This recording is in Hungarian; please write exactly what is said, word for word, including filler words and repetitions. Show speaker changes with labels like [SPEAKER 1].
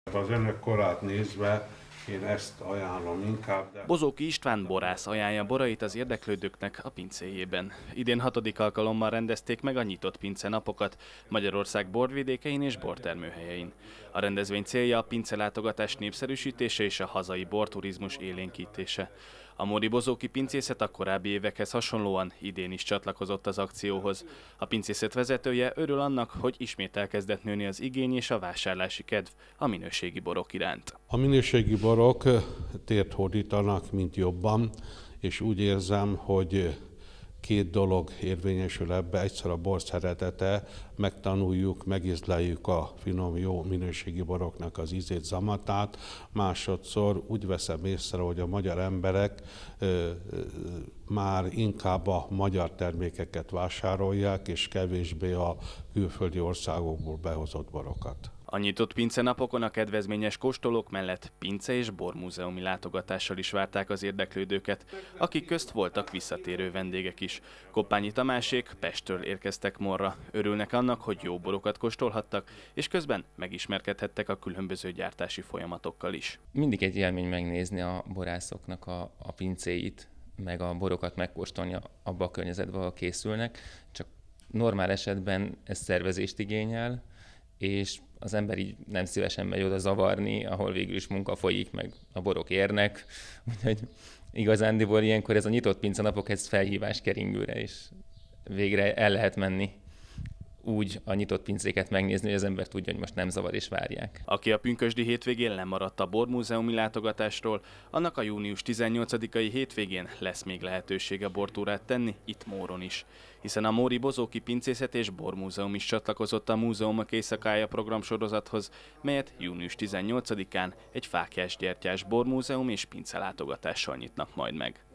[SPEAKER 1] Az önök korát nézve én ezt ajánlom inkább. De...
[SPEAKER 2] Bozóki István borász ajánlja borait az érdeklődőknek a pincéjében. Idén hatodik alkalommal rendezték meg a nyitott pince napokat Magyarország borvidékein és bortermőhelyein. A rendezvény célja a pincelátogatás népszerűsítése és a hazai borturizmus élénkítése. A móri bozóki pincészet a korábbi évekhez hasonlóan idén is csatlakozott az akcióhoz. A pincészet vezetője örül annak, hogy ismét elkezdett nőni az igény és a vásárlási kedv a minőségi borok iránt.
[SPEAKER 1] A minőségi borok tért hódítanak, mint jobban, és úgy érzem, hogy két dolog érvényesül ebbe. Egyszer a bor szeretete, megtanuljuk, megízleljük a finom, jó minőségi boroknak az ízét, zamatát. Másodszor úgy veszem észre, hogy a magyar emberek ö, ö, már inkább a magyar termékeket vásárolják, és kevésbé a külföldi országokból behozott borokat.
[SPEAKER 2] A nyitott pincenapokon a kedvezményes kóstolók mellett pince- és bormúzeumi látogatással is várták az érdeklődőket, akik közt voltak visszatérő vendégek is. Koppányi Tamásék Pestről érkeztek Morra. Örülnek annak, hogy jó borokat kóstolhattak, és közben megismerkedhettek a különböző gyártási folyamatokkal is.
[SPEAKER 3] Mindig egy élmény megnézni a borászoknak a, a pincéit, meg a borokat megkóstolni abba a környezetbe, ahol készülnek. Csak normál esetben ez szervezést igényel, és az ember így nem szívesen megy oda zavarni, ahol végül is munka folyik, meg a borok érnek. Úgyhogy igazándiból ilyenkor ez a nyitott pincenapok, ez felhívás keringőre, és végre el lehet menni úgy a nyitott pincéket megnézni, hogy az ember tudja, hogy most nem zavar és várják.
[SPEAKER 2] Aki a pünkösdi hétvégén lemaradt a bormúzeumi látogatásról, annak a június tizennyolcadikai hétvégén lesz még lehetősége bortúrát tenni itt Móron is. Hiszen a Móri Bozóki Pincészet és Bormúzeum is csatlakozott a Múzeumok éjszakája programsorozathoz, melyet június tizennyolcadikán egy fáklyás-gyertyás bormúzeum és pincelátogatással nyitnak majd meg.